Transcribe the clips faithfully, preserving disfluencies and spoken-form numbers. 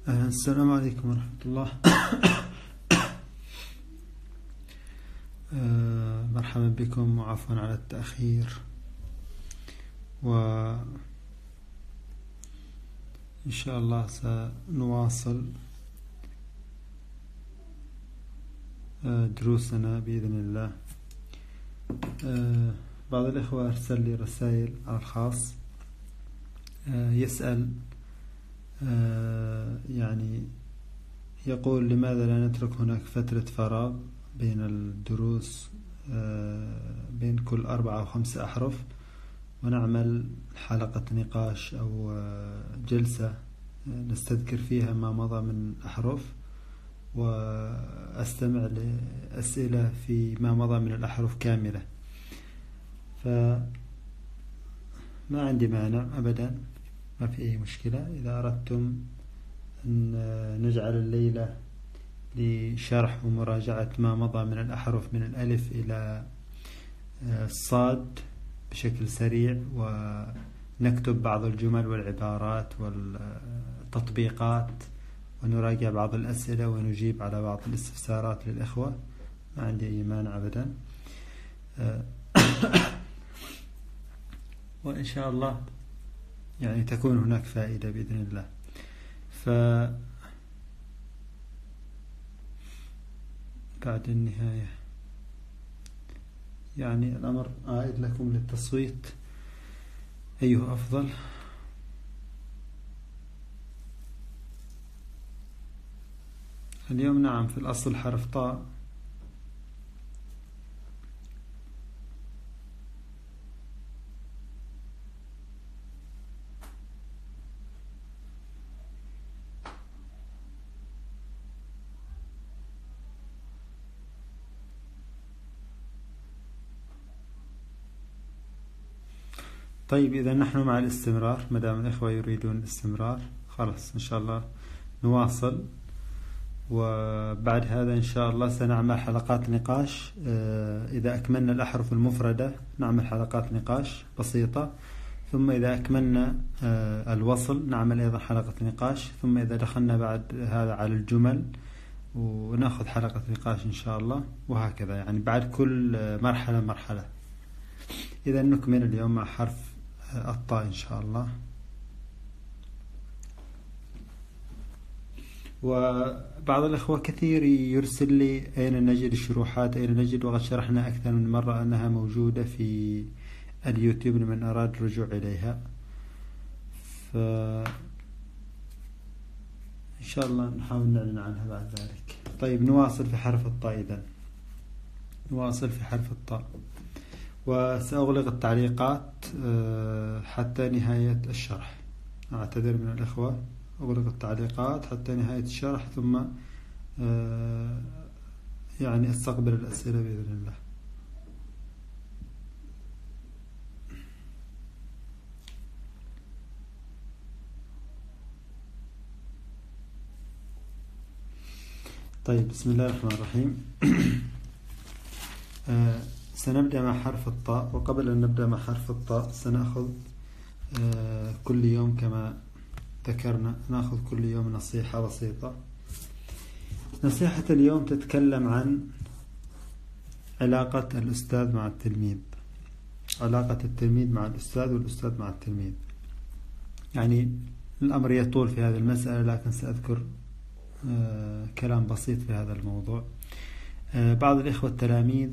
السلام عليكم ورحمة الله. آه، مرحبا بكم وعفوا على التأخير. وإن شاء الله سنواصل آه، دروسنا بإذن الله. آه، بعض الإخوة أرسل لي رسائل على الخاص آه، يسأل آه، يعني يقول لماذا لا نترك هناك فترة فراغ بين الدروس آه، بين كل أربعة أو خمسة أحرف ونعمل حلقة نقاش أو آه، جلسة نستذكر فيها ما مضى من أحرف وأستمع لأسئلة في ما مضى من الأحرف كاملة. فما عندي مانع أبدا، ما في أي مشكلة. إذا أردتم أن نجعل الليلة لشرح ومراجعة ما مضى من الأحرف من الألف إلى الصاد بشكل سريع، ونكتب بعض الجمل والعبارات والتطبيقات ونراجع بعض الأسئلة ونجيب على بعض الاستفسارات للإخوة، ما عندي أي مانع أبدا. وإن شاء الله يعني تكون هناك فائدة بإذن الله. ف بعد النهاية يعني الأمر عائد لكم للتصويت، أيه أفضل. اليوم نعم في الأصل حرف طاء، طيب إذا نحن مع الاستمرار، مدام الإخوة يريدون الاستمرار خلاص إن شاء الله نواصل. وبعد هذا إن شاء الله سنعمل حلقات نقاش. إذا أكملنا الأحرف المفردة نعمل حلقات نقاش بسيطة، ثم إذا أكملنا الوصل نعمل أيضا حلقة نقاش، ثم إذا دخلنا بعد هذا على الجمل ونأخذ حلقة نقاش إن شاء الله، وهكذا يعني بعد كل مرحلة مرحلة. إذا نكمل اليوم مع حرف الطاء إن شاء الله. وبعض الأخوة كثير يرسل لي أين نجد الشروحات، أين نجد، وقد شرحنا أكثر من مرة أنها موجودة في اليوتيوب لمن أراد الرجوع إليها. فإن شاء الله نحاول نعلن عنها بعد ذلك. طيب نواصل في حرف الطاء. إذن نواصل في حرف الطاء، وسأغلق التعليقات حتى نهاية الشرح. أعتذر من الإخوة، أغلق التعليقات حتى نهاية الشرح، ثم يعني أستقبل الأسئلة بإذن الله. طيب بسم الله الرحمن الرحيم. سنبدأ مع حرف الطاء، وقبل أن نبدأ مع حرف الطاء سنأخذ كل يوم كما ذكرنا نأخذ كل يوم نصيحة بسيطة. نصيحة اليوم تتكلم عن علاقة الأستاذ مع التلميذ، علاقة التلميذ مع الأستاذ والأستاذ مع التلميذ. يعني الأمر يطول في هذه المسألة، لكن سأذكر كلام بسيط في هذا الموضوع. بعض الإخوة التلاميذ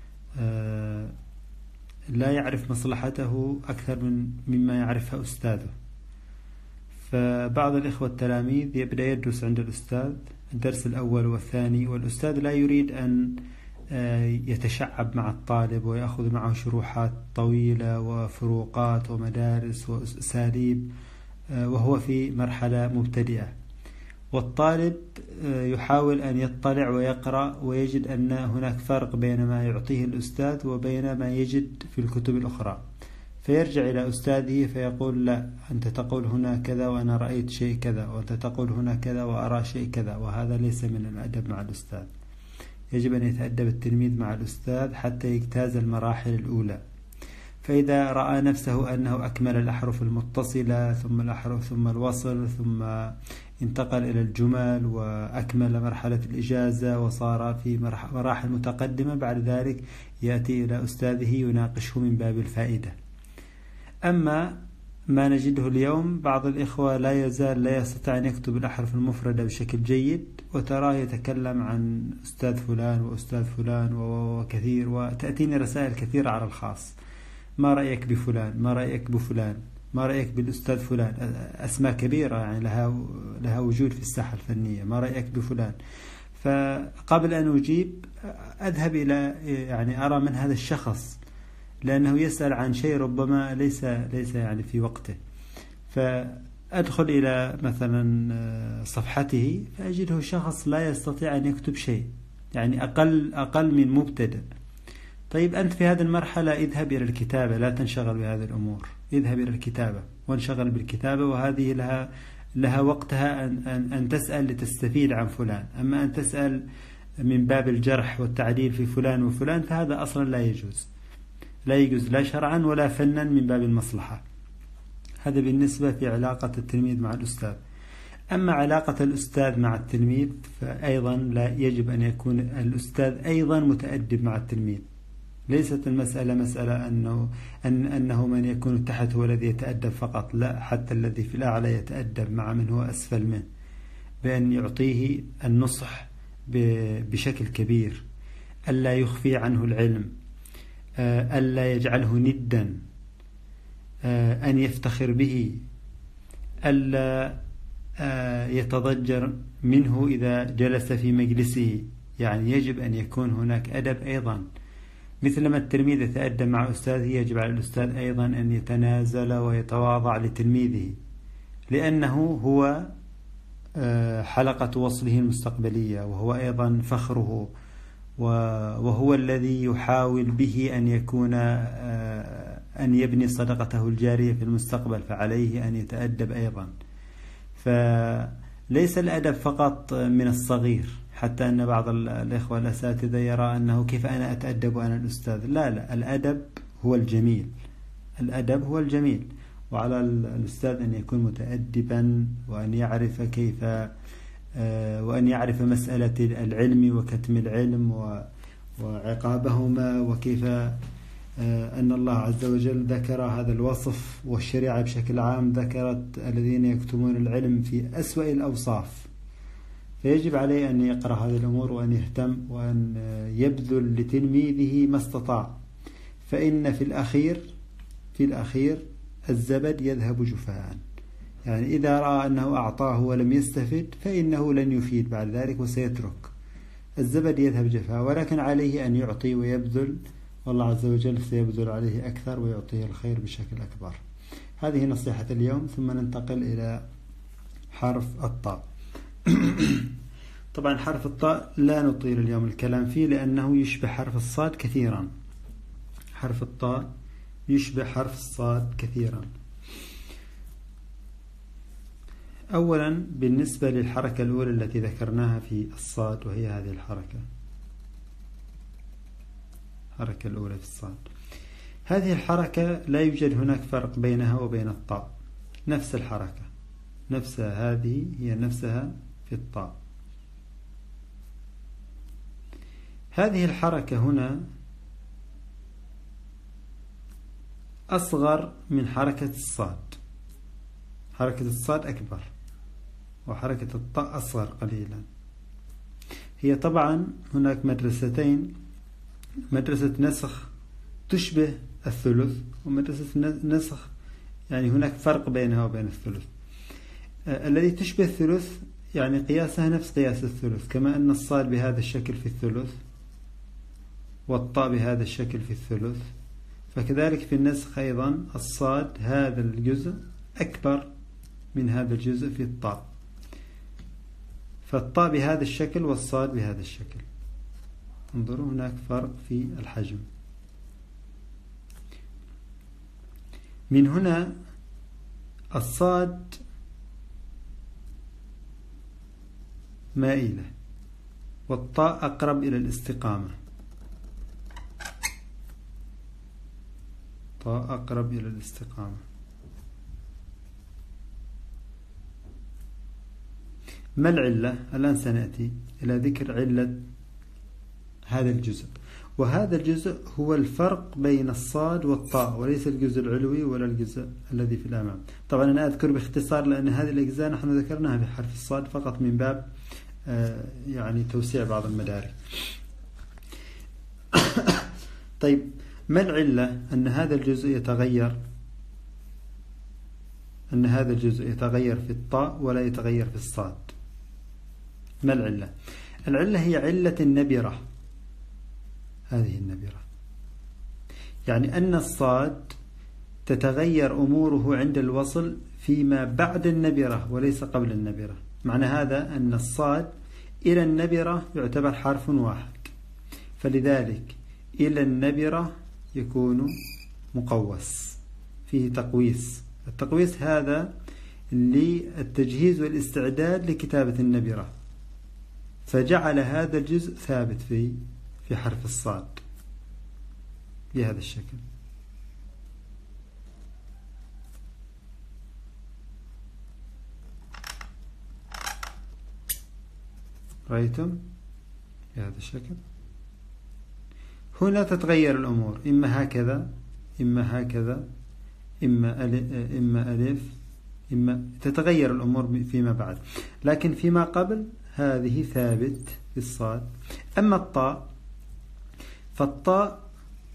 لا يعرف مصلحته أكثر من مما يعرفها أستاذه. فبعض الإخوة التلاميذ يبدأ يدرس عند الأستاذ الدرس الأول والثاني، والأستاذ لا يريد أن يتشعب مع الطالب ويأخذ معه شروحات طويلة وفروقات ومدارس وأساليب وهو في مرحلة مبتدئة، والطالب يحاول أن يطلع ويقرأ ويجد أن هناك فرق بين ما يعطيه الأستاذ وبين ما يجد في الكتب الأخرى، فيرجع إلى أستاذه فيقول لا، أنت تقول هنا كذا وأنا رأيت شيء كذا، وأنت تقول هنا كذا وأرى شيء كذا، وهذا ليس من الأدب مع الأستاذ. يجب أن يتأدب التلميذ مع الأستاذ حتى يجتاز المراحل الأولى. فإذا رأى نفسه أنه أكمل الأحرف المتصلة ثم الأحرف ثم الوصل ثم انتقل إلى الجمل وأكمل مرحلة الإجازة وصار في مراحل متقدمة، بعد ذلك يأتي إلى أستاذه يناقشه من باب الفائدة. أما ما نجده اليوم بعض الإخوة لا يزال لا يستطيع أن يكتب الأحرف المفردة بشكل جيد، وتراه يتكلم عن أستاذ فلان وأستاذ فلان وكثير، وتأتيني رسائل كثيرة على الخاص: ما رأيك بفلان، ما رأيك بفلان، ما رأيك بالأستاذ فلان، أسماء كبيرة يعني لها لها وجود في الساحة الفنية، ما رأيك بفلان. فقبل أن أجيب أذهب إلى يعني أرى من هذا الشخص، لأنه يسأل عن شيء ربما ليس ليس يعني في وقته. فأدخل إلى مثلا صفحته فأجده شخص لا يستطيع أن يكتب شيء، يعني أقل أقل من مبتدئ. طيب أنت في هذه المرحلة اذهب إلى الكتابة، لا تنشغل بهذه الأمور، اذهب إلى الكتابة وانشغل بالكتابة، وهذه لها لها وقتها أن, أن, أن تسأل لتستفيد عن فلان. أما أن تسأل من باب الجرح والتعديل في فلان وفلان فهذا أصلا لا يجوز، لا يجوز لا شرعا ولا فنا من باب المصلحة. هذا بالنسبة في علاقة التلميذ مع الأستاذ. أما علاقة الأستاذ مع التلميذ فأيضا لا يجب أن يكون الأستاذ أيضا متأدب مع التلميذ. ليست المسألة مسألة أنه, أن أنه من يكون تحت هو الذي يتأدب فقط، لا، حتى الذي في الأعلى يتأدب مع من هو أسفل منه، بأن يعطيه النصح بشكل كبير، ألا يخفي عنه العلم، ألا يجعله ندا، أن يفتخر به، ألا يتضجر منه إذا جلس في مجلسه. يعني يجب أن يكون هناك أدب أيضا، مثلما التلميذ يتأدب مع أستاذه يجب على الأستاذ أيضا أن يتنازل ويتواضع لتلميذه، لأنه هو حلقة وصله المستقبلية، وهو أيضا فخره، وهو الذي يحاول به أن يكون أن يبني صدقته الجارية في المستقبل، فعليه أن يتأدب أيضا. فليس الأدب فقط من الصغير، حتى أن بعض الإخوة الأساتذة يرى أنه كيف أنا أتأدب وأنا الأستاذ. لا لا، الأدب هو الجميل، الأدب هو الجميل، وعلى الأستاذ أن يكون متأدبا، وأن يعرف كيف وأن يعرف مسألة العلم وكتم العلم وعقابهما، وكيف أن الله عز وجل ذكر هذا الوصف، والشريعة بشكل عام ذكرت الذين يكتمون العلم في أسوأ الأوصاف. فيجب عليه أن يقرأ هذه الأمور وأن يهتم وأن يبذل لتلميذه ما استطاع، فإن في الأخير في الأخير الزبد يذهب جفاء. يعني إذا رأى أنه أعطاه ولم يستفد فإنه لن يفيد بعد ذلك وسيترك، الزبد يذهب جفاء. ولكن عليه أن يعطي ويبذل، والله عز وجل سيبذل عليه أكثر ويعطيه الخير بشكل أكبر. هذه نصيحة اليوم. ثم ننتقل إلى حرف الطاء. طبعا حرف الطاء لا نطيل اليوم الكلام فيه، لأنه يشبه حرف الصاد كثيرا. حرف الطاء يشبه حرف الصاد كثيرا. أولا بالنسبة للحركة الأولى التي ذكرناها في الصاد، وهي هذه الحركة، الحركة الأولى في الصاد، هذه الحركة لا يوجد هناك فرق بينها وبين الطاء، نفس الحركة نفسها، هذه هي نفسها في الطاء. هذه الحركة هنا أصغر من حركة الصاد، حركة الصاد أكبر وحركة الطاء أصغر قليلا. هي طبعا هناك مدرستين، مدرسة نسخ تشبه الثلث، ومدرسة نسخ يعني هناك فرق بينها وبين الثلث. آه الذي تشبه الثلث يعني قياسها نفس قياس الثلث، كما أن الصاد بهذا الشكل في الثلث والطاء بهذا الشكل في الثلث، فكذلك في النسخ أيضا الصاد هذا الجزء أكبر من هذا الجزء في الطاء، فالطاء بهذا الشكل والصاد بهذا الشكل. انظروا هناك فرق في الحجم. من هنا الصاد مائلة والطاء أقرب إلى الاستقامة، طاء أقرب إلى الاستقامة. ما العلة؟ الآن سنأتي إلى ذكر علة هذا الجزء، وهذا الجزء هو الفرق بين الصاد والطاء، وليس الجزء العلوي ولا الجزء الذي في الأمام. طبعا أنا أذكر باختصار لأن هذه الأجزاء نحن ذكرناها بحرف الصاد فقط من باب يعني توسيع بعض المدارك. طيب، ما العلة أن هذا الجزء يتغير أن هذا الجزء يتغير في الطاء ولا يتغير في الصاد؟ ما العلة؟ العلة هي علة النبرة. هذه النبرة يعني أن الصاد تتغير أموره عند الوصل فيما بعد النبرة وليس قبل النبرة. معنى هذا أن الصاد إلى النبرة يعتبر حرف واحد، فلذلك إلى النبرة يكون مقوس، فيه تقويس. التقويس هذا للتجهيز والاستعداد لكتابة النبرة، فجعل هذا الجزء ثابت في في حرف الصاد بهذا الشكل. رأيتم بهذا الشكل؟ هنا تتغير الأمور، إما هكذا إما هكذا إما ألف إما ألف إما تتغير الأمور فيما بعد، لكن فيما قبل هذه ثابت في الصاد. أما الطاء فالطاء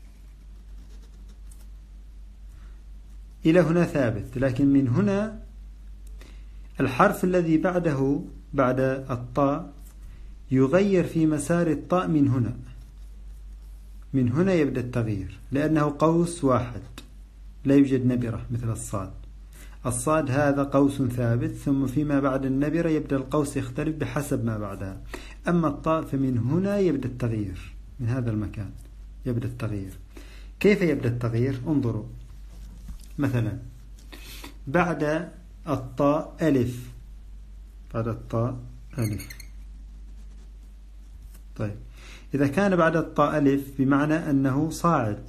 إلى هنا ثابت، لكن من هنا الحرف الذي بعده بعد الطاء يغير في مسار الطاء من هنا من هنا يبدأ التغيير، لأنه قوس واحد لا يوجد نبرة مثل الصاد. الصاد هذا قوس ثابت، ثم فيما بعد النبرة يبدأ القوس يختلف بحسب ما بعدها. أما الطاء فمن هنا يبدأ التغيير، من هذا المكان يبدأ التغيير. كيف يبدأ التغيير؟ انظروا مثلا بعد الطاء ألف، بعد الطاء ألف. طيب، إذا كان بعد الطاء ألف بمعنى أنه صاعد،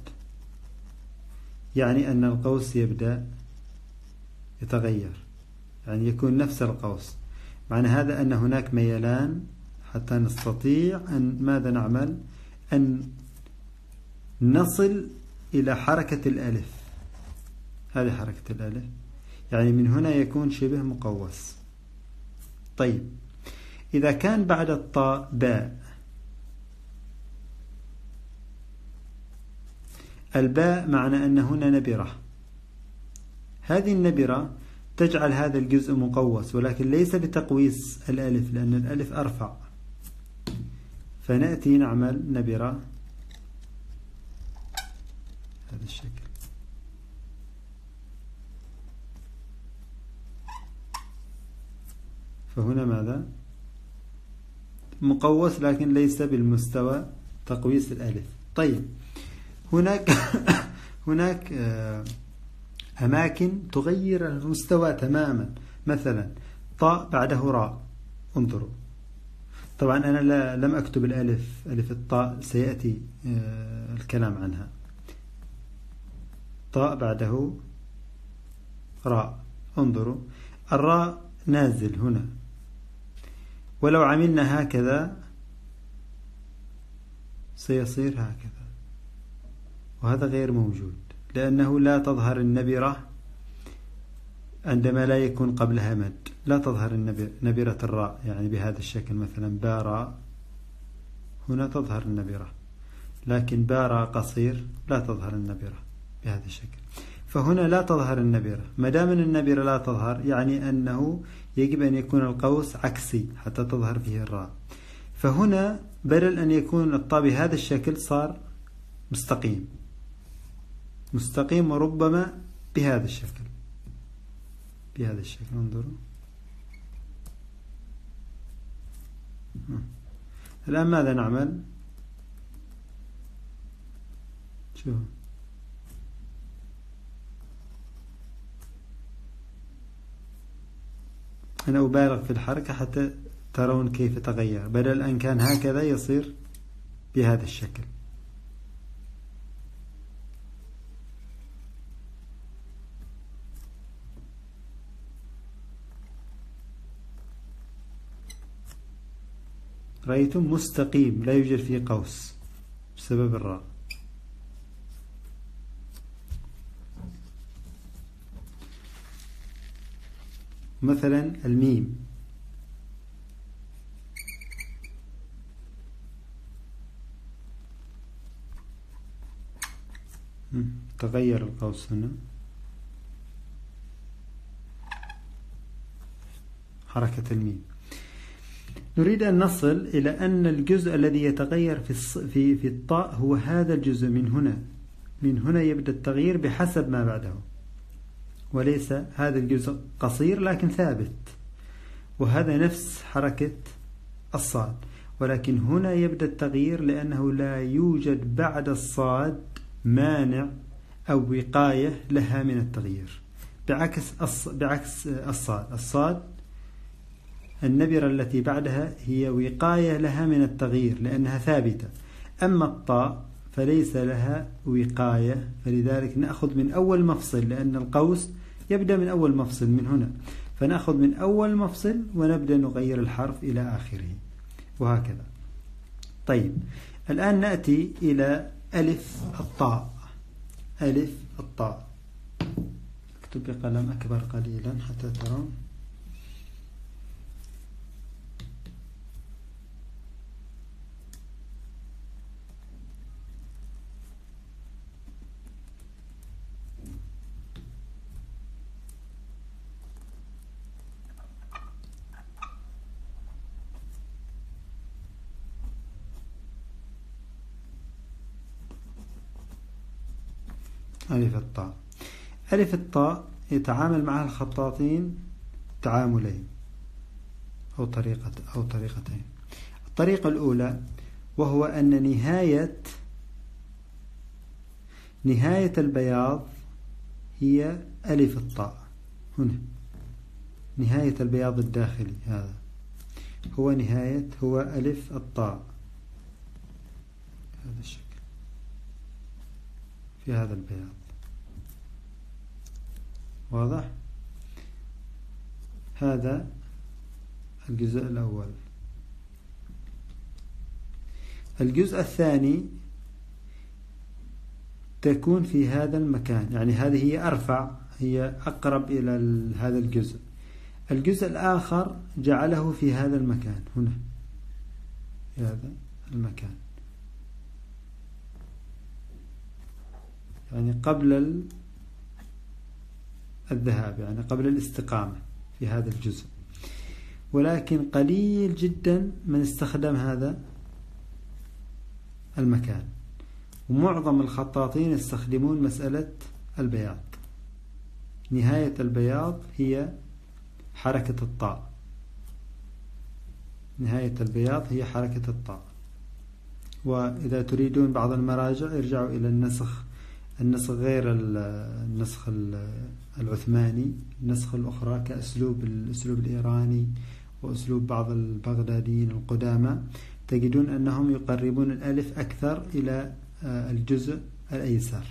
يعني أن القوس يبدأ يتغير، يعني يكون نفس القوس. معنى هذا أن هناك ميلان حتى نستطيع أن ماذا نعمل؟ أن نصل إلى حركة الألف. هذه حركة الألف، يعني من هنا يكون شبه مقوس. طيب، إذا كان بعد الطاء باء، الباء معنى أن هنا نبرة. هذه النبرة تجعل هذا الجزء مقوس، ولكن ليس بتقويس الألف لأن الألف أرفع، فنأتي نعمل نبرة هذا الشكل. فهنا ماذا؟ مقوس لكن ليس بالمستوى تقويس الألف. طيب، هناك هناك أماكن تغير المستوى تماما، مثلا طاء بعده راء. انظروا، طبعا أنا لا لم أكتب الألف، ألف الطاء سيأتي الكلام عنها. طاء بعده راء، انظروا الراء نازل هنا، ولو عملنا هكذا سيصير هكذا، وهذا غير موجود لأنه لا تظهر النبرة عندما لا يكون قبلها مد. لا تظهر النبرة، نبرة الراء يعني بهذا الشكل، مثلا باراء هنا تظهر النبرة، لكن باراء قصير لا تظهر النبرة بهذا الشكل. فهنا لا تظهر النبرة. ما دام النبرة لا تظهر يعني أنه يجب أن يكون القوس عكسي حتى تظهر فيه الراء. فهنا بدل أن يكون الطاء بهذا الشكل صار مستقيم مستقيم وربما بهذا الشكل بهذا الشكل. انظروا الآن ماذا نعمل؟ شوف، أنا أبالغ في الحركة حتى ترون كيف تغير. بدل أن كان هكذا يصير بهذا الشكل. رأيتم مستقيم لا يوجد فيه قوس بسبب الراء. مثلا الميم تغير القوس هنا، حركة الميم. نريد أن نصل إلى أن الجزء الذي يتغير في في في الطاء هو هذا الجزء من هنا. من هنا يبدأ التغيير بحسب ما بعده، وليس هذا الجزء قصير لكن ثابت، وهذا نفس حركة الصاد. ولكن هنا يبدأ التغيير لأنه لا يوجد بعد الصاد مانع أو وقاية لها من التغيير، بعكس الص... بعكس الصاد. الصاد النبرة التي بعدها هي وقاية لها من التغيير لأنها ثابتة. أما الطاء فليس لها وقاية، فلذلك نأخذ من أول مفصل، لأن القوس يبدأ من أول مفصل من هنا، فنأخذ من أول مفصل ونبدأ نغير الحرف إلى آخره وهكذا. طيب الآن نأتي إلى ألف الطاء. ألف الطاء، اكتب بقلم أكبر قليلا حتى ترون. ألف الطاء. ألف الطاء يتعامل معها الخطاطين تعاملين أو طريقة أو طريقتين. الطريقة الأولى وهو أن نهاية نهاية البياض هي ألف الطاء. هنا نهاية البياض الداخلي هذا هو نهاية هو ألف الطاء، هذا الشكل في هذا البياض، واضح؟ هذا الجزء الأول. الجزء الثاني تكون في هذا المكان، يعني هذه هي أرفع، هي أقرب إلى هذا الجزء. الجزء الآخر جعله في هذا المكان هنا، في هذا المكان، يعني قبل الذهاب، يعني قبل الاستقامة في هذا الجزء. ولكن قليل جدا من استخدم هذا المكان، ومعظم الخطاطين يستخدمون مسألة البياض. نهاية البياض هي حركة الطاء، نهاية البياض هي حركة الطاء. وإذا تريدون بعض المراجع ارجعوا إلى النسخ النسخ غير النسخ العثماني، النسخ الأخرى كأسلوب الأسلوب الإيراني وأسلوب بعض البغداديين القدامى، تجدون أنهم يقربون الألف أكثر إلى الجزء الأيسر.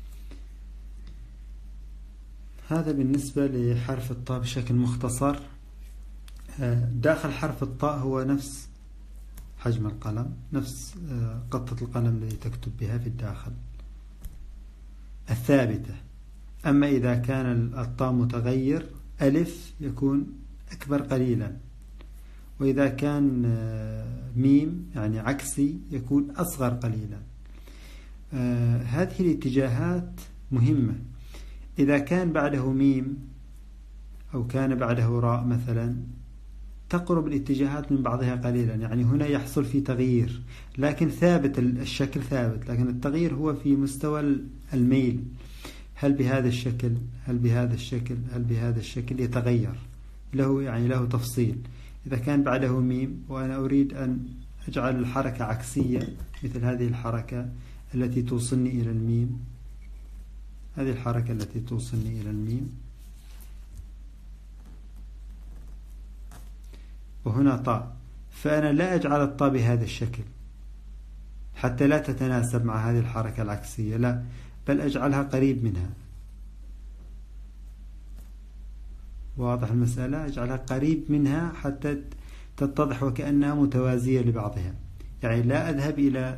هذا بالنسبة لحرف الطاء بشكل مختصر. داخل حرف الطاء هو نفس حجم القلم، نفس قطة القلم التي تكتب بها في الداخل الثابتة. أما إذا كان الطاء متغير ألف يكون أكبر قليلا، وإذا كان ميم يعني عكسي يكون أصغر قليلا. هذه الاتجاهات مهمة. إذا كان بعده ميم أو كان بعده راء مثلا تقرب الاتجاهات من بعضها قليلا، يعني هنا يحصل في تغيير لكن ثابت، الشكل ثابت، لكن التغيير هو في مستوى الميل، هل بهذا الشكل، هل بهذا الشكل، هل بهذا الشكل، يتغير له، يعني له تفصيل. إذا كان بعده ميم وأنا أريد أن أجعل الحركة عكسية مثل هذه الحركة التي توصلني إلى الميم، هذه الحركة التي توصلني إلى الميم، وهنا طاء، فأنا لا أجعل الطاء بهذا الشكل حتى لا تتناسب مع هذه الحركة العكسية، لا، بل أجعلها قريب منها. واضح المسألة؟ أجعلها قريب منها حتى تتضح وكأنها متوازية لبعضها، يعني لا أذهب إلى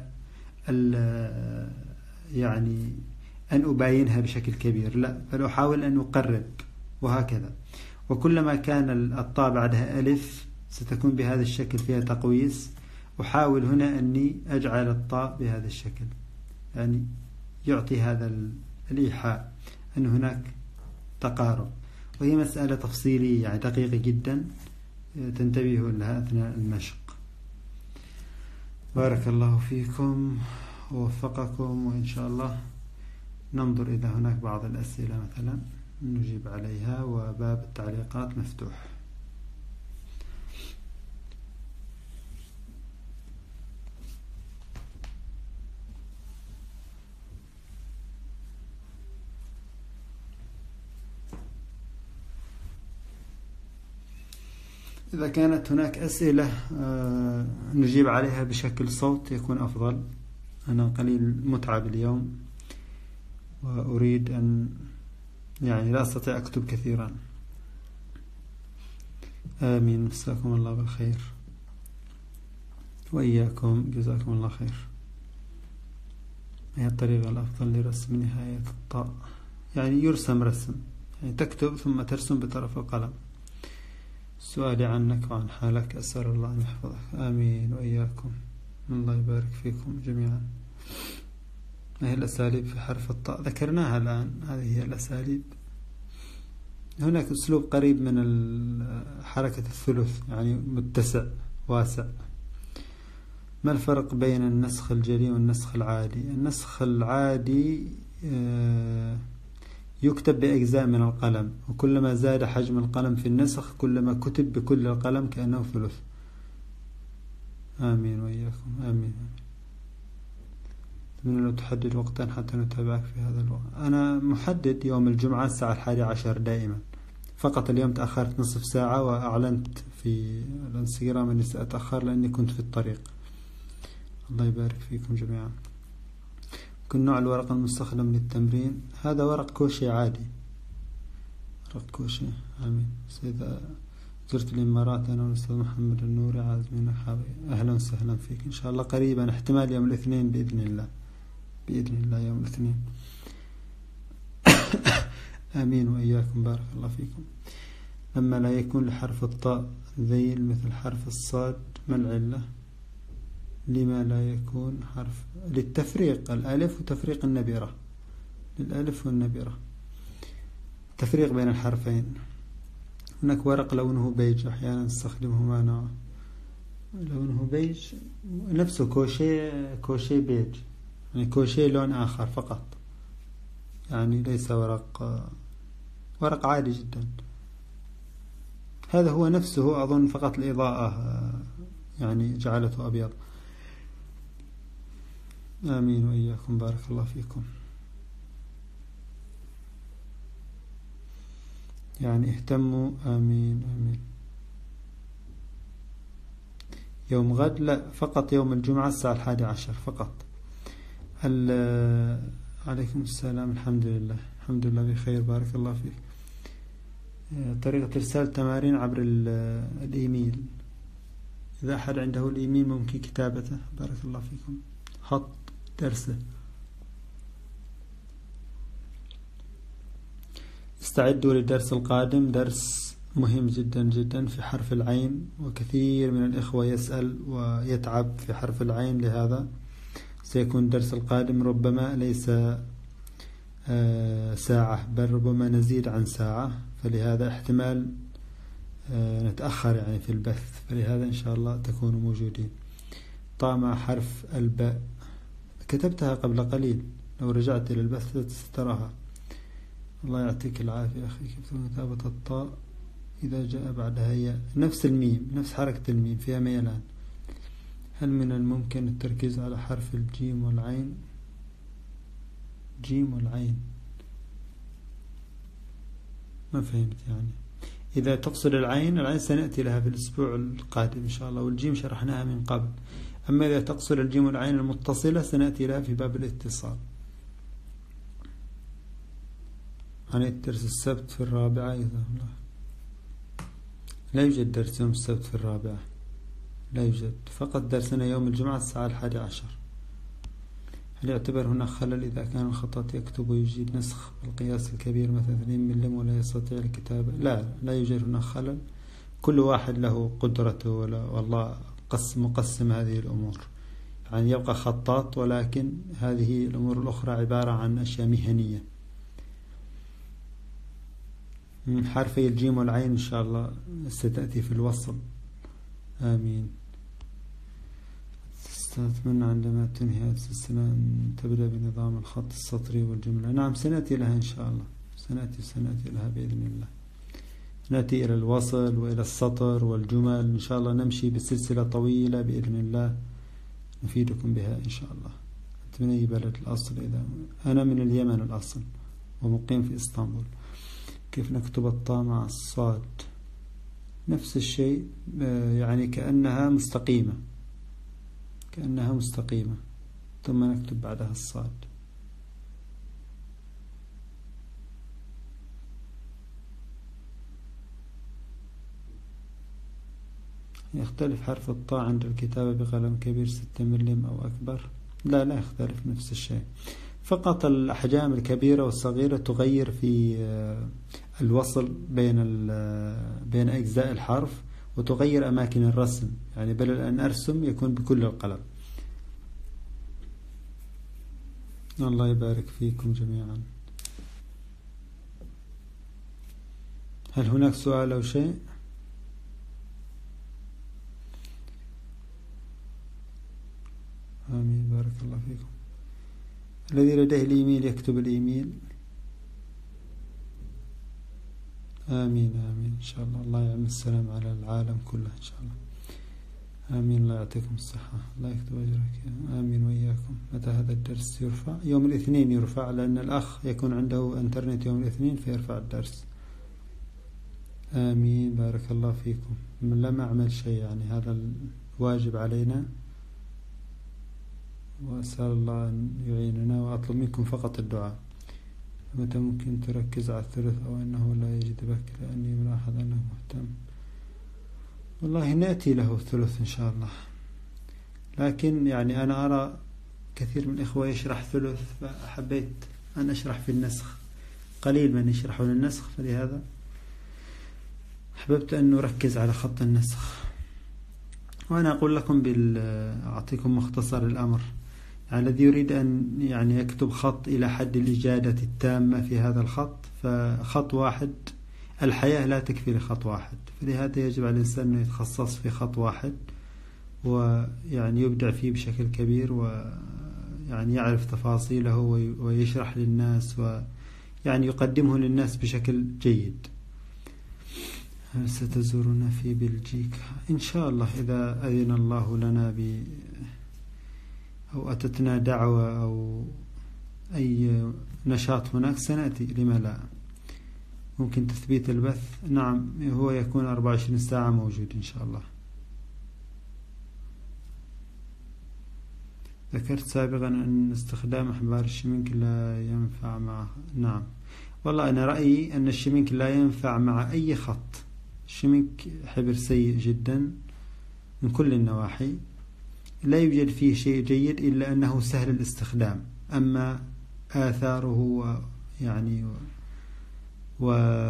يعني أن أباينها بشكل كبير، لا، بل أحاول أن أقرب، وهكذا. وكلما كان الطاء بعدها ألف ستكون بهذا الشكل فيها تقويس. أحاول هنا أني أجعل الطاء بهذا الشكل، يعني يعطي هذا الإيحاء أن هناك تقارب، وهي مسألة تفصيلية يعني دقيقة جدا تنتبهوا لها أثناء المشق. بارك الله فيكم ووفقكم، وإن شاء الله ننظر إذا هناك بعض الأسئلة مثلا نجيب عليها، وباب التعليقات مفتوح. إذا كانت هناك أسئلة نجيب عليها بشكل صوت يكون أفضل. أنا قليل متعب اليوم وأريد أن يعني لا أستطيع أكتب كثيرا. آمين. مساكم الله بالخير وإياكم، جزاكم الله خير. هي الطريقة الأفضل لرسم نهاية الطاء، يعني يرسم رسم، يعني تكتب ثم ترسم بطرف القلم. سؤالي عنك وعن حالك، أسأل الله أن يحفظك. آمين وإياكم، الله يبارك فيكم جميعا. ما هي الأساليب في حرف الطاء؟ ذكرناها الآن، هذه هي الأساليب. هناك أسلوب قريب من حركة الثلث، يعني متسع واسع. ما الفرق بين النسخ الجلي والنسخ العادي؟ النسخ العادي يكتب بأجزاء من القلم، وكلما زاد حجم القلم في النسخ كلما كتب بكل القلم كأنه ثلث. آمين وإياكم. آمين. أتمنى لو تحدد وقتا حتى نتابعك في هذا الوقت. أنا محدد يوم الجمعة الساعة الحادية عشر دائما، فقط اليوم تأخرت نصف ساعة وأعلنت في الانستغرام أني سأتأخر لأني كنت في الطريق. الله يبارك فيكم جميعا. كل نوع الورق المستخدم للتمرين؟ هذا ورق كوشي عادي، ورق كوشي. آمين. سيدة زرت الإمارات أنا والأستاذ محمد النوري عازمين حابي، أهلا وسهلا فيك. إن شاء الله قريبا، احتمال يوم الاثنين بإذن الله، بإذن الله يوم الاثنين. آمين وإياكم، بارك الله فيكم. لما لا يكون لحرف الطاء ذيل مثل حرف الصاد، ما العلة؟ لما لا يكون حرف؟ للتفريق الألف وتفريق النبرة، للألف والنبرة، تفريق بين الحرفين. هناك ورق لونه بيج أحيانا نستخدمه معنا، لونه بيج نفسه كوشي، كوشي بيج، يعني كوشي لون آخر فقط، يعني ليس ورق، ورق عادي جدا. هذا هو نفسه، أظن فقط الإضاءة يعني جعلته أبيض. آمين وإياكم، بارك الله فيكم. يعني اهتموا. آمين آمين. يوم غد؟ لا، فقط يوم الجمعة الساعة الحادي عشر فقط. عليكم السلام. الحمد لله، الحمد لله بخير، بارك الله فيك. طريقة إرسال تمارين عبر الإيميل، إذا أحد عنده الإيميل ممكن كتابته. بارك الله فيكم. خط درسه. استعدوا للدرس القادم، درس مهم جدا جدا في حرف العين، وكثير من الإخوة يسأل ويتعب في حرف العين، لهذا سيكون الدرس القادم ربما ليس ساعة، بل ربما نزيد عن ساعة، فلهذا احتمال نتأخر يعني في البث، فلهذا إن شاء الله تكونوا موجودين. طاء مع حرف الباء، كتبتها قبل قليل، لو رجعت إلى البث ستراها. الله يعطيك العافية أخي. كيف كتابة الطاء إذا جاء بعدها هي نفس الميم، نفس حركة الميم فيها ميلان؟ هل من الممكن التركيز على حرف الجيم والعين؟ جيم والعين ما فهمت يعني. إذا تقصد العين، العين سنأتي لها في الأسبوع القادم إن شاء الله، والجيم شرحناها من قبل. أما إذا تقصد الجيم والعين المتصلة سنأتي لها في باب الاتصال. عن الدرس السبت في الرابعة إذا الله. لا يوجد درس يوم السبت في الرابعة، لا يوجد، فقط درسنا يوم الجمعة الساعة الحادية عشر. هل يعتبر هناك خلل إذا كان الخطاط يكتب ويجيد نسخ بالقياس الكبير مثلا اثنين ملم ولا يستطيع الكتابة؟ لا، لا يوجد هناك خلل، كل واحد له قدرته، والله قسم مقسم هذه الأمور. يعني يبقى خطاط، ولكن هذه الأمور الأخرى عبارة عن أشياء مهنية. حرفي الجيم والعين إن شاء الله ستأتي في الوصل. آمين. أتمنى عندما تنهي هذه السنة أن تبدأ بنظام الخط السطري والجملة. نعم، سنأتي لها إن شاء الله، سنأتي سنأتي لها بإذن الله. نأتي إلى الوصل وإلى السطر والجمل إن شاء الله، نمشي بسلسلة طويلة بإذن الله نفيدكم بها إن شاء الله. أنت من أي بلد الأصل؟ إذا أنا من اليمن الأصل ومقيم في إسطنبول. كيف نكتب الطاء مع الصاد؟ نفس الشيء، يعني كأنها مستقيمة، كأنها مستقيمة ثم نكتب بعدها الصاد. يختلف حرف الطاء عند الكتابة بقلم كبير ستة ملم أو أكبر؟ لا، لا يختلف، نفس الشيء، فقط الأحجام الكبيرة والصغيرة تغير في الوصل بين بين أجزاء الحرف، وتغير أماكن الرسم، يعني بدل أن أرسم يكون بكل القلم. الله يبارك فيكم جميعا. هل هناك سؤال أو شيء؟ آمين، بارك الله فيكم. الذي لديه الإيميل يكتب الإيميل. آمين آمين إن شاء الله. الله يعم السلام على العالم كله إن شاء الله. آمين، الله يعطيكم الصحة، الله يكتب أجرك. آمين وإياكم. متى هذا الدرس يرفع؟ يوم الاثنين يرفع، لأن الأخ يكون عنده انترنت يوم الاثنين فيرفع الدرس. آمين، بارك الله فيكم. من لم أعمل شيء، يعني هذا الواجب علينا، وأسأل الله أن يعيننا، وأطلب منكم فقط الدعاء. متى ممكن تركز على الثلث، أو أنه لا يجد بك، لأني ملاحظ أنه مهتم؟ والله نأتي له الثلث إن شاء الله، لكن يعني أنا أرى كثير من الإخوة يشرح ثلث، فحبيت أن أشرح في النسخ، قليل من يشرحون النسخ، فلهذا حببت أن نركز على خط النسخ. وأنا أقول لكم بال أعطيكم مختصر الأمر، يعني الذي يريد أن يعني يكتب خط إلى حد الإجادة التامة في هذا الخط، فخط واحد، الحياة لا تكفي لخط واحد، فلهذا يجب على الإنسان أن يتخصص في خط واحد، ويعني يبدع فيه بشكل كبير، ويعني يعرف تفاصيله ويشرح للناس، ويعني يقدمه للناس بشكل جيد. هل ستزورنا في بلجيكا؟ إن شاء الله، إذا أذن الله لنا ب أو أتتنا دعوة أو أي نشاط هناك سنأتي، لما لا. ممكن تثبيت البث؟ نعم، هو يكون أربعة وعشرين ساعة موجود إن شاء الله. ذكرت سابقا أن استخدام أحبار الشمنك لا ينفع مع، نعم والله أنا رأيي أن الشمنك لا ينفع مع أي خط. الشمنك حبر سيء جدا من كل النواحي، لا يوجد فيه شيء جيد إلا أنه سهل الاستخدام، أما آثاره يعني و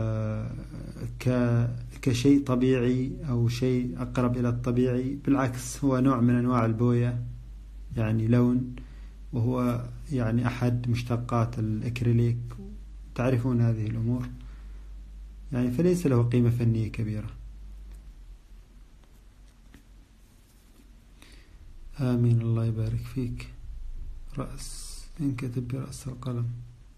كشيء طبيعي أو شيء أقرب إلى الطبيعي، بالعكس هو نوع من أنواع البوية، يعني لون، وهو يعني أحد مشتقات الأكريليك، تعرفون هذه الأمور، يعني فليس له قيمة فنية كبيرة. آمين، الله يبارك فيك. رأس، انكتب برأس القلم.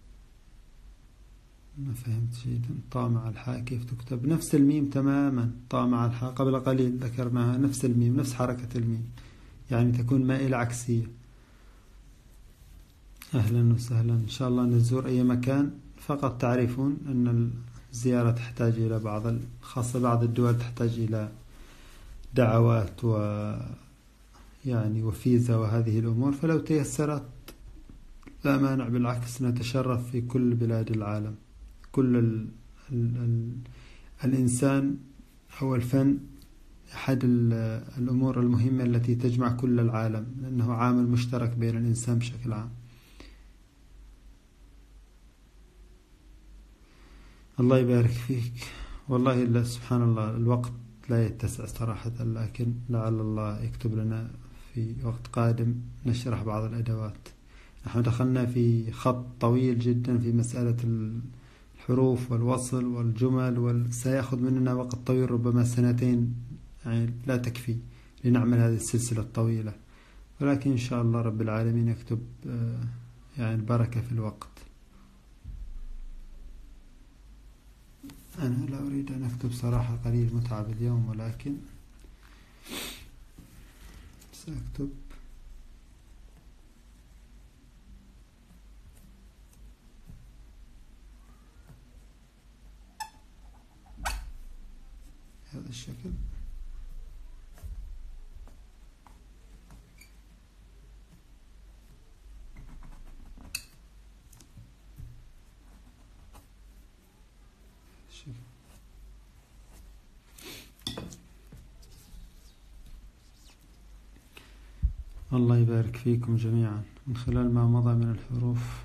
ما فهمت جيدا. طاء مع الحاء كيف تكتب؟ نفس الميم تماما، طاء مع الحاء قبل قليل ذكرناها، نفس الميم، نفس حركة الميم، يعني تكون مائلة عكسية. أهلا وسهلا، إن شاء الله نزور أي مكان، فقط تعرفون أن الزيارة تحتاج إلى بعض، خاصة بعض الدول تحتاج إلى دعوات و يعني وفيزا وهذه الأمور، فلو تيسرت لا مانع، بالعكس نتشرف في كل بلاد العالم. كل ال ال ال الإنسان أو الفن أحد الأمور المهمة التي تجمع كل العالم، لأنه عامل مشترك بين الإنسان بشكل عام. الله يبارك فيك. والله إلا سبحان الله الوقت لا يتسع صراحة، لكن لعل الله يكتب لنا في وقت قادم نشرح بعض الأدوات. نحن دخلنا في خط طويل جدا في مسألة الحروف والوصل والجمل، وسيأخذ مننا وقت طويل ربما سنتين، يعني لا تكفي لنعمل هذه السلسلة الطويلة، ولكن إن شاء الله رب العالمين يكتب يعني البركة في الوقت. أنا لا أريد أن أكتب صراحة، قليل متعب اليوم، ولكن سأكتب. هذا الشكل. الله يبارك فيكم جميعا. من خلال ما مضى من الحروف،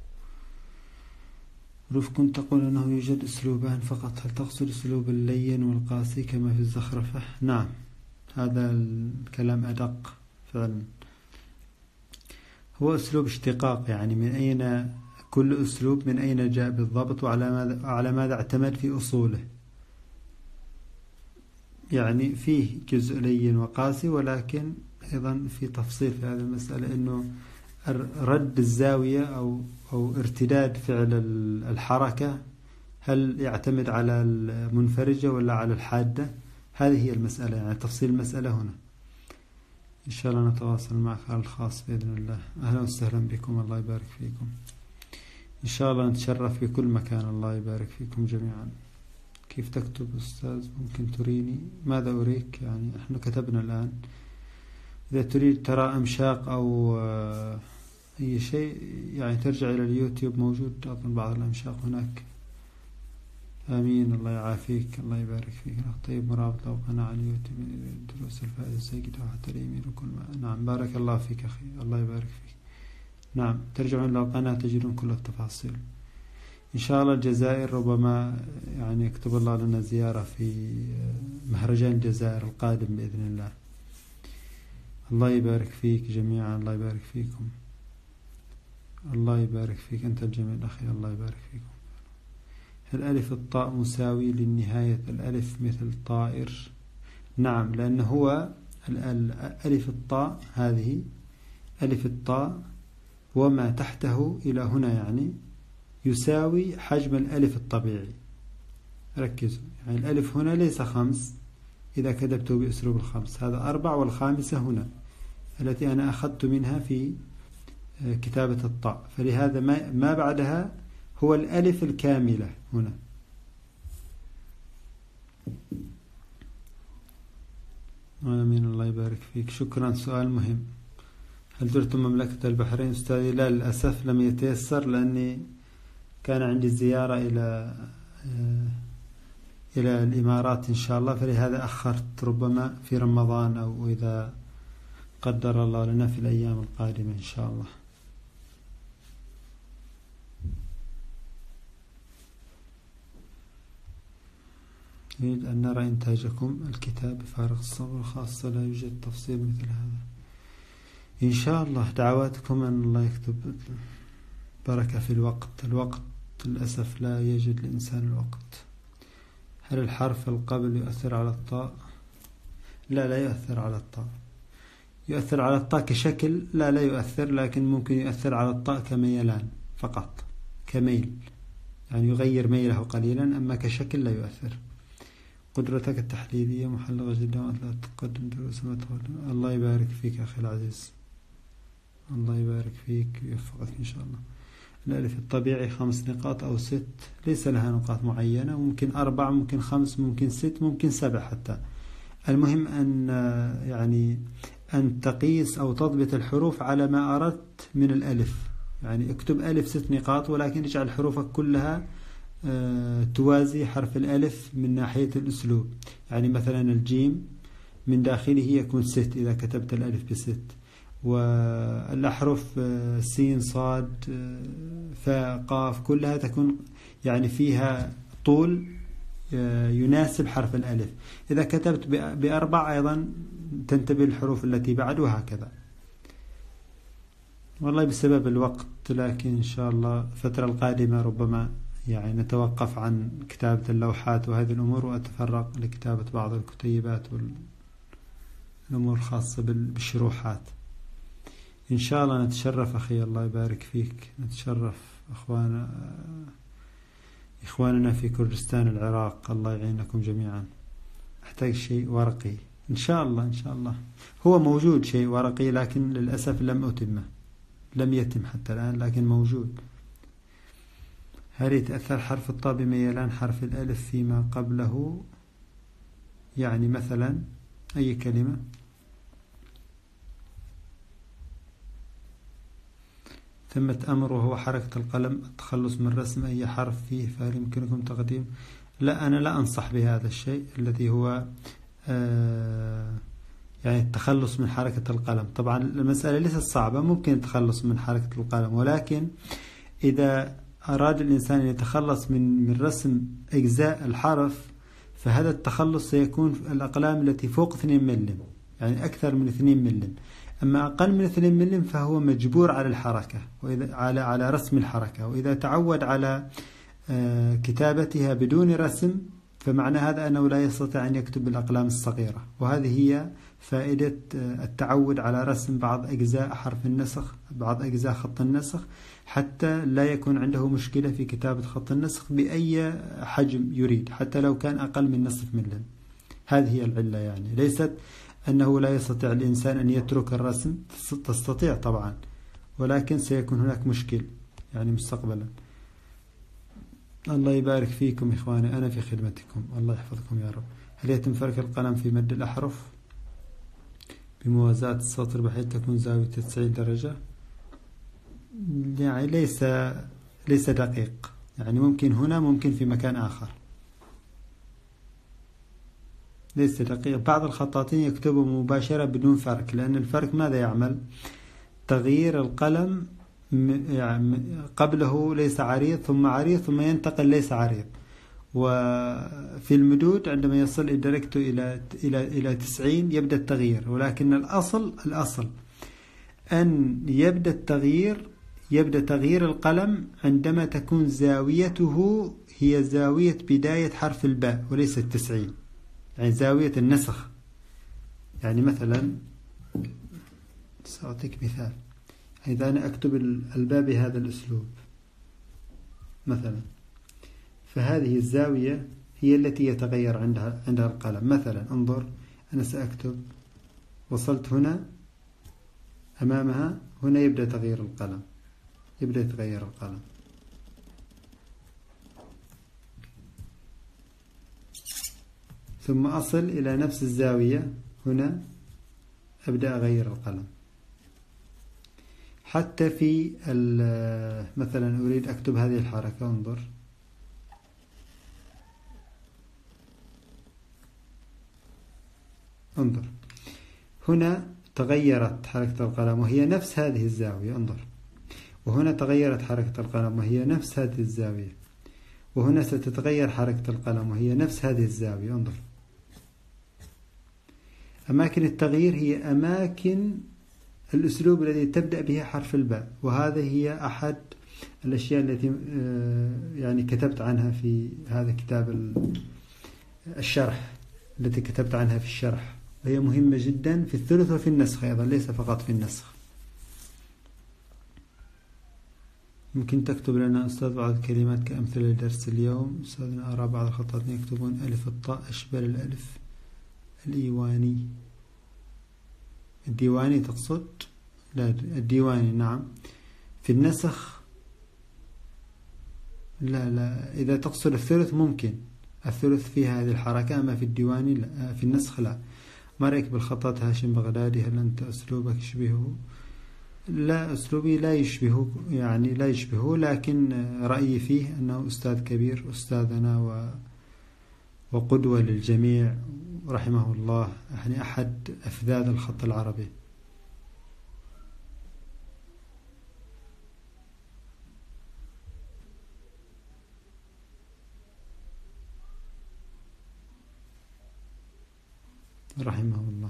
حروف كنت تقول أنه يوجد أسلوبان فقط، هل تقصد أسلوب اللين والقاسي كما في الزخرفة؟ نعم، هذا الكلام أدق فعلا. هو أسلوب اشتقاق، يعني من أين كل أسلوب من أين جاء بالضبط، وعلى ماذا, على ماذا اعتمد في أصوله. يعني فيه جزء لين وقاسي، ولكن أيضا في تفصيل في هذه المسألة، أنه رد الزاوية أو أو ارتداد فعل الحركة هل يعتمد على المنفرجة ولا على الحادة. هذه هي المسألة، يعني تفصيل المسألة هنا. إن شاء الله نتواصل معك على الخاص بإذن الله. أهلا وسهلا بكم، الله يبارك فيكم. إن شاء الله نتشرف بكل مكان، الله يبارك فيكم جميعا. كيف تكتب أستاذ؟ ممكن تريني؟ ماذا أريك؟ يعني إحنا كتبنا الآن. إذا تريد ترى أمشاق أو أي شيء يعني ترجع إلى اليوتيوب، موجود أظن بعض الأمشاق هناك. آمين، الله يعافيك، الله يبارك فيك. طيب مرابط لو قناة على اليوتيوب دروس الفائدة السيدة حتى اليمين وكل ما. نعم، بارك الله فيك أخي، الله يبارك فيك. نعم، ترجعون إلى القناة تجدون كل التفاصيل. إن شاء الله الجزائر ربما يعني يكتب الله لنا زيارة في مهرجان الجزائر القادم بإذن الله. الله يبارك فيك جميعا، الله يبارك فيكم، الله يبارك فيك أنت الجميل أخي، الله يبارك فيكم. هل ألف الطاء مساوي للنهاية الألف مثل طائر؟ نعم، لأن هو ألف الطاء هذه ألف الطاء وما تحته إلى هنا يعني يساوي حجم الألف الطبيعي. ركزوا، يعني الألف هنا ليس خمس إذا كتبت بأسلوب الخمس، هذا أربع، والخامسة هنا التي أنا أخذت منها في كتابة الطاء، فلهذا ما بعدها هو الألف الكاملة هنا. آمين، الله يبارك فيك، شكرا. سؤال مهم، هل زرتم مملكة البحرين أستاذي؟ لا للأسف لم يتيسر، لأني كان عندي زيارة إلى إلى الإمارات إن شاء الله، فلهذا أخرت، ربما في رمضان أو إذا قدر الله لنا في الأيام القادمة إن شاء الله. نريد أن نرى إنتاجكم الكتاب بفارغ الصبر، خاصة لا يوجد تفصيل مثل هذا. إن شاء الله دعواتكم أن الله يكتب بركة في الوقت. الوقت للأسف لا يجد الإنسان الوقت. هل الحرف القبل يؤثر على الطاء؟ لا، لا يؤثر على الطاء. يؤثر على الطاء كشكل لا لا يؤثر، لكن ممكن يؤثر على الطاء كميلان فقط، كميل يعني يغير ميله قليلا، أما كشكل لا يؤثر. قدرتك التحليلية محلغة جدا، ولا تقدم دروس ما تقدم. الله يبارك فيك أخي العزيز، الله يبارك فيك ويوفقك إن شاء الله. الألف الطبيعي خمس نقاط أو ست، ليس لها نقاط معينة، ممكن أربع، ممكن خمس، ممكن ست، ممكن سبع حتى. المهم أن يعني أن تقيس أو تضبط الحروف على ما أردت من الألف. يعني اكتب ألف ست نقاط، ولكن اجعل حروفك كلها توازي حرف الألف من ناحية الأسلوب. يعني مثلا الجيم من داخله يكون ست إذا كتبت الألف بست، والأحرف سين صاد فاء قاف كلها تكون يعني فيها طول يناسب حرف الألف. إذا كتبت بأربع أيضا تنتبه الحروف التي بعد، وهكذا. والله بسبب الوقت، لكن إن شاء الله الفترة القادمة ربما يعني نتوقف عن كتابة اللوحات وهذه الأمور، وأتفرغ لكتابة بعض الكتيبات والأمور الخاصة بالشروحات. إن شاء الله نتشرف أخي، الله يبارك فيك، نتشرف أخوانا إخواننا في كردستان العراق، الله يعينكم جميعا. أحتاج شيء ورقي إن شاء الله. إن شاء الله هو موجود شيء ورقي، لكن للأسف لم أتمه، لم يتم حتى الآن، لكن موجود. هل يتأثر حرف الطاء بميلان حرف الألف فيما قبله؟ يعني مثلا أي كلمة؟ ثمة أمر وهو حركة القلم التخلص من رسم أي حرف فيه، فهل يمكنكم تقديم؟ لا، أنا لا أنصح بهذا الشيء الذي هو آه يعني التخلص من حركة القلم. طبعا المسألة ليست صعبة، ممكن التخلص من حركة القلم، ولكن إذا أراد الإنسان أن يتخلص من من رسم أجزاء الحرف، فهذا التخلص سيكون في الأقلام التي فوق اثنين ملم، يعني أكثر من اثنين ملم. أما أقل من اثنين ملم فهو مجبور على الحركة، وإذا على على رسم الحركة. وإذا تعود على كتابتها بدون رسم، فمعنى هذا أنه لا يستطيع أن يكتب بالأقلام الصغيرة. وهذه هي فائدة التعود على رسم بعض أجزاء حرف النسخ، بعض أجزاء خط النسخ، حتى لا يكون عنده مشكلة في كتابة خط النسخ بأي حجم يريد، حتى لو كان أقل من نصف ملم. هذه هي العلة، يعني ليست أنه لا يستطيع الإنسان أن يترك الرسم، تستطيع طبعا، ولكن سيكون هناك مشكل يعني مستقبلا. الله يبارك فيكم إخواني، أنا في خدمتكم، الله يحفظكم يا رب. هل يتم فرك القلم في مد الأحرف بموازاة السطر بحيث تكون زاوية تسعين درجة؟ يعني ليس ليس دقيق، يعني ممكن هنا ممكن في مكان آخر، ليس دقيق. بعض الخطاطين يكتبوا مباشرة بدون فرك، لأن الفرك ماذا يعمل؟ تغيير القلم يعني قبله ليس عريض ثم عريض ثم ينتقل ليس عريض. وفي المدود عندما يصل درجته إلى إلى إلى تسعين يبدأ التغيير، ولكن الأصل الأصل أن يبدأ التغيير يبدأ تغيير القلم عندما تكون زاويته هي زاوية بداية حرف الباء وليس التسعين، يعني زاوية النسخ. يعني مثلا سأعطيك مثال، إذا أنا أكتب الباء بهذا الأسلوب مثلا، فهذه الزاوية هي التي يتغير عندها عندها القلم. مثلا انظر، أنا سأكتب، وصلت هنا أمامها، هنا يبدأ تغيير القلم، يبدأ يتغير القلم. ثم أصل إلى نفس الزاوية، هنا أبدأ أغير القلم. حتى في مثلا أريد أكتب هذه الحركة، انظر، انظر هنا تغيرت حركة القلم وهي نفس هذه الزاوية، انظر، وهنا تغيرت حركة القلم وهي نفس هذه الزاوية، وهنا ستتغير حركة القلم وهي نفس هذه الزاوية، انظر. أماكن التغيير هي أماكن الأسلوب الذي تبدأ به حرف الباء، وهذه هي أحد الأشياء التي يعني كتبت عنها في هذا كتاب الشرح، التي كتبت عنها في الشرح، وهي مهمة جدا في الثلث وفي النسخ أيضا، ليس فقط في النسخ. ممكن تكتب لنا أستاذ بعض الكلمات كأمثلة لدرس اليوم؟ أستاذنا أرى بعض الخطاطين يكتبون ألف الطاء أشبال الألف الإيواني. الديواني تقصد؟ لا، الديواني نعم. في النسخ لا لا، إذا تقصد الثلث ممكن الثلث فيها هذه الحركة، أما في الديواني لا، في النسخ لا. ما رأيك بالخطاط هاشم بغدادي؟ هل أنت أسلوبك يشبهه؟ لا، أسلوبي لا يشبهه، يعني لا يشبهه، لكن رأيي فيه أنه أستاذ كبير، أستاذنا و وقدوة للجميع رحمه الله، يعني أحد أفذاذ الخط العربي. رحمه الله.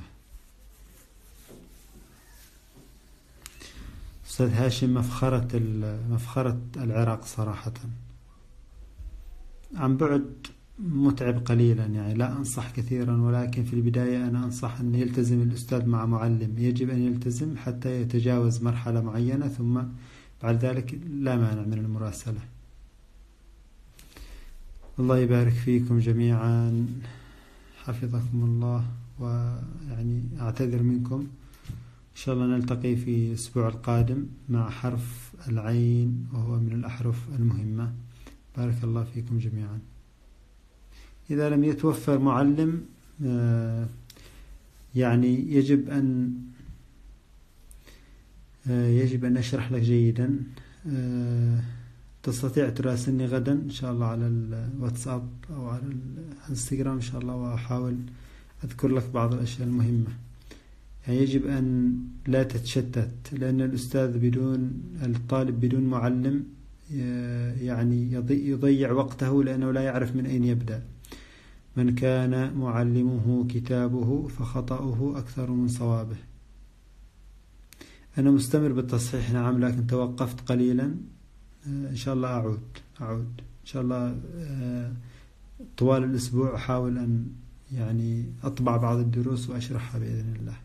أستاذ هاشم مفخرة مفخرة العراق صراحة، عن بعد متعب قليلا، يعني لا أنصح كثيرا، ولكن في البداية أنا أنصح أن يلتزم الأستاذ مع معلم، يجب أن يلتزم حتى يتجاوز مرحلة معينة، ثم بعد ذلك لا مانع من المراسلة. الله يبارك فيكم جميعا، حفظكم الله، ويعني أعتذر منكم. إن شاء الله نلتقي في الأسبوع القادم مع حرف العين، وهو من الأحرف المهمة. بارك الله فيكم جميعا. إذا لم يتوفر معلم يعني يجب أن يجب أن أشرح لك جيدا. تستطيع تراسلني غدا إن شاء الله على الواتساب أو على الانستغرام إن شاء الله، وأحاول أذكر لك بعض الأشياء المهمة. يعني يجب أن لا تتشتت، لأن الأستاذ بدون الطالب بدون معلم يعني يضيع وقته، لأنه لا يعرف من أين يبدأ. من كان معلمه كتابه فخطأه أكثر من صوابه. أنا مستمر بالتصحيح نعم، لكن توقفت قليلا. إن شاء الله أعود أعود إن شاء الله طوال الأسبوع أحاول أن يعني أطبع بعض الدروس وأشرحها بإذن الله.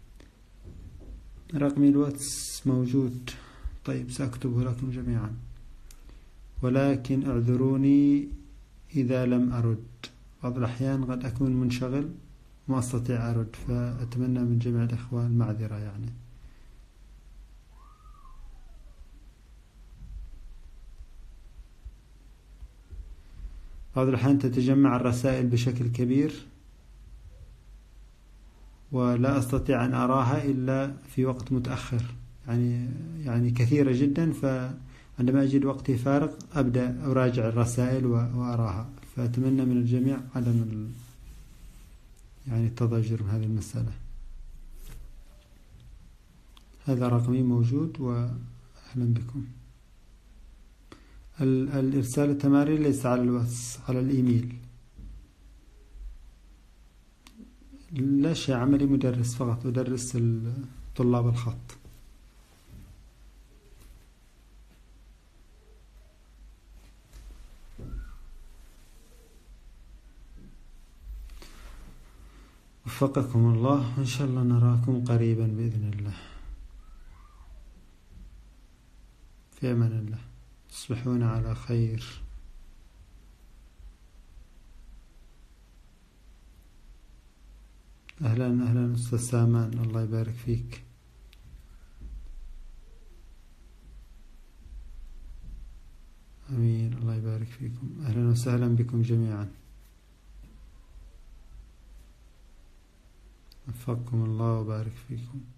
رقمي الواتس موجود، طيب سأكتبه لكم جميعا، ولكن اعذروني إذا لم أرد. بعض الأحيان قد أكون منشغل ما أستطيع أرد، فأتمنى من جميع الإخوان المعذرة. يعني بعض الأحيان تتجمع الرسائل بشكل كبير ولا أستطيع أن أراها إلا في وقت متأخر، يعني يعني كثيرة جدا، فعندما أجد وقتي فارغ أبدأ أراجع الرسائل وأراها. فأتمنى من الجميع عدم يعني التضجر من هذه المسألة. هذا رقمي موجود، وأهلا بكم. الإرسال التمارين ليس على الواتس، على الإيميل. لا شيء، عملي مدرس فقط، أدرس طلاب الخط. وفقكم الله، وإن شاء الله نراكم قريبا بإذن الله. في أمان الله، تصبحون على خير. أهلا أهلا أستاذ سامان، الله يبارك فيك. أمين، الله يبارك فيكم. أهلا وسهلا بكم جميعا، وفقكم الله وبارك فيكم.